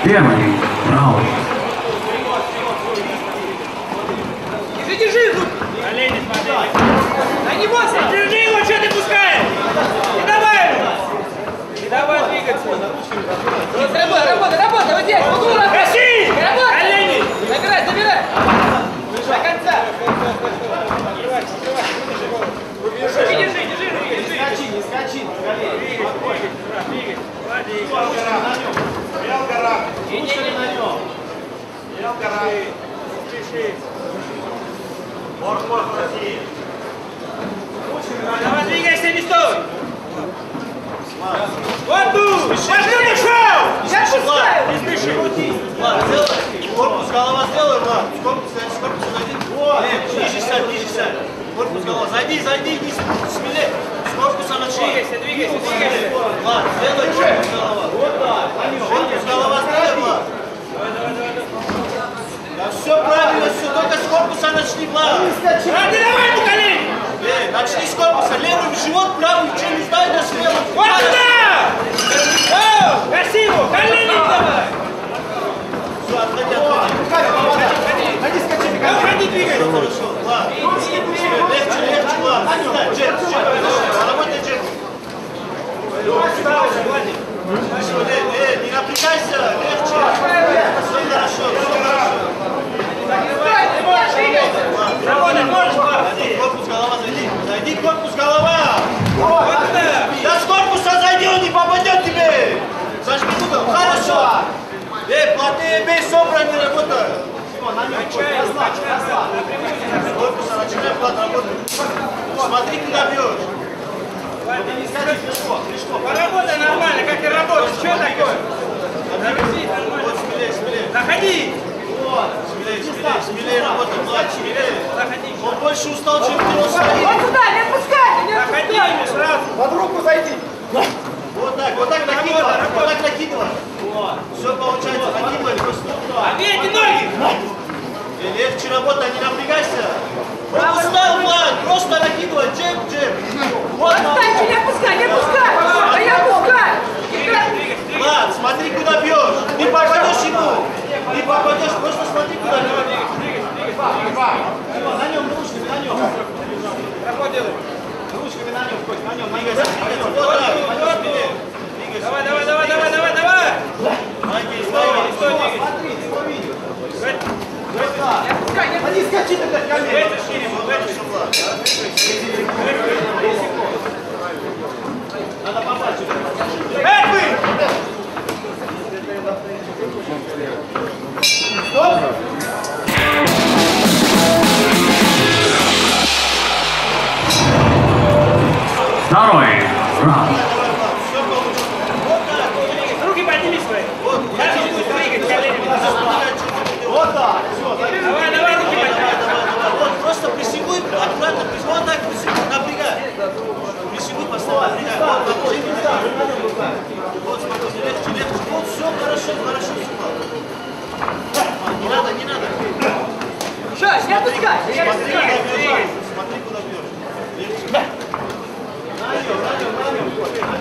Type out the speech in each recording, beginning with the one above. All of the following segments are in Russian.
Germany, раунд. Держи, колени смотри. Да не бойся, держи его, что ты пускаешь? Не давай двигаться. Работай, вот здесь, вот ура. Гаси! Колени! Забирай. До конца. Держи. Не скачи. Двигай. Стоял гора. Мор, России. Давай, двигайся, не стой! Вот тут! Пошли, шоу! Я пускаю! Не спеши. Влад, сделай. Корпус, голова сделай, Влад. Корпус зайди. Вот. Ниже сядь. Корпус, голова. Зайди, не смелее. С корпуса начни. Двигайся. Влад, сделай корпус, голова. Вот так. Корпус, голова, сделай, Влад. Да все правильно, все, только с корпуса начни, Влад. Давай, на колени! Начни с корпуса, левый в живот, правый в челюсть, дай на смело. Вот туда! Красиво! Колени давай! Все, отходи. Уходи, двигайся! Хорошо, Влад. Легче, Влад. Джеб. Работай, джеб. Не напрягайся, легче. Все хорошо. Работай, можешь, Влад! Корпус, голова, зайди, корпус, голова. Вот туда! Да с корпуса зайди, он не попадет тебе. Зажми угол, хорошо. Плотнее бей, собран, не работай. Корпуса начинай, Влад, работай. Смотри, куда бьешь. Поработай нормально, как ты работаешь. Что такое? Вот, смелее. Заходи! Смелее работай, Влад, смелее. Заходи. Он больше устал, чем ты устал. Вот сюда, не отпускай! Заходи ему сразу. Под руку зайди! Вот так накидывай. Все получается, накидывай просто. Обейте ноги! Легче работай, не напрягайся. Он устал, Влад, просто накидывай, джеб. Вот, Отстань, не отпускай! Да я отпускаю! Влад, смотри, куда бьешь. Не попадешь ему. Не попадешь, просто смотри, куда бьешь. На нем, ручками, на нем. Работай, делай. Ручками на нем, двигайся. Вот так, двигайся. Давай! Стой. Смотри, ты его видишь. Вот так. Не отпускай, не скачи тогда ко мне! Это шире, Надо попасть сюда. Эй, вы! Стоп! Второй раунд. Руки подними свои. Дальше двигать коленями. Вот так. Все, Давай, руки подними. Вот, просто присягуй, аккуратно, вот так присягуй, напрягай. Присягуй, поставь, напрягай. Вот, смотри, легче. Вот, все хорошо, все. Не надо. Шаш, не отпускай! Смотри, куда бьешь. Легче. На нем.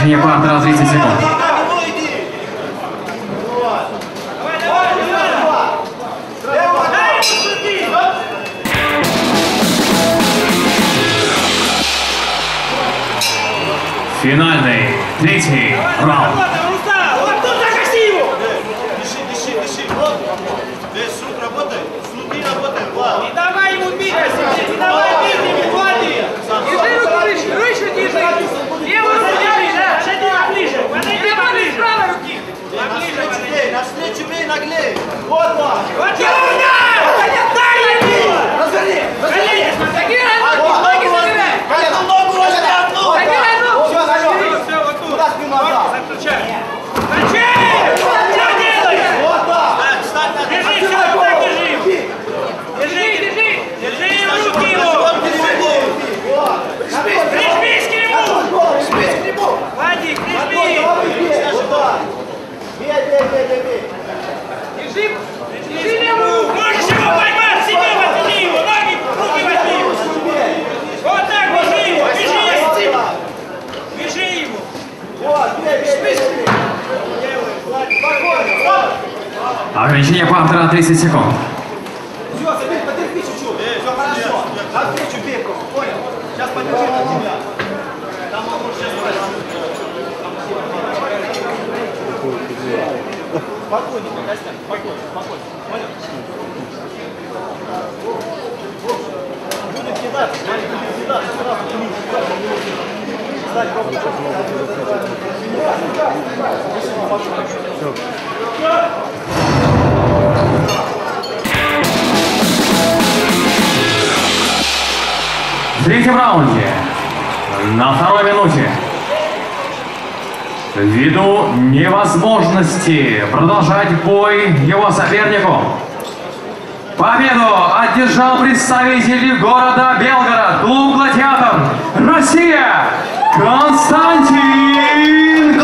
Ограничение партера 30 секунд. Финальный, третий раунд. Вот тут закоси его! Дыши. Вот. Весь суд работает. Внутри работает. Влад. Не давай ему бить на себе! Не давай бить ему, Влади! Держи руку выше, выше держи. Левую руку держи, да! Подойди поближе! Подойди поближе! Правой руки. Поближе, подойди! Навстречу бей, наглей. Вот, Влад. Вот я удар! Дай ему! Разверни. Колени, смотри! Забирай ноги, ноги забирай. Одну ногу развернул. Забирай ногу. Все, Все, вот тут! Куда спину Вот, отдал? заключай! Зачем? Что делаешь? Вот, Влад. Встань на Держи, все, вот так держи его! Держи его, руки его! Прижмись к нему! Владик, прижми! Держи. Держи ему! Можешь его поймать! Себе возьми его! Ноги, руки возьми! Вот так, бежи его! Бежи его! Ограничение партера 30 секунд. Все, забей, потерпи чуть-чуть. Все хорошо. Навстречу бей, понял? Сейчас подержи на тебя. Там он может сейчас брать. Спокойненько, Костян, спокойно. Понял? Будет кидаться, смотри, будет кидаться. Сразу вниз. Встать, пробуй. В третьем раунде, на второй минуте, ввиду невозможности продолжать бой его сопернику, победу одержал представитель города Белгород, клуб «Гладиатор», Россия, Константин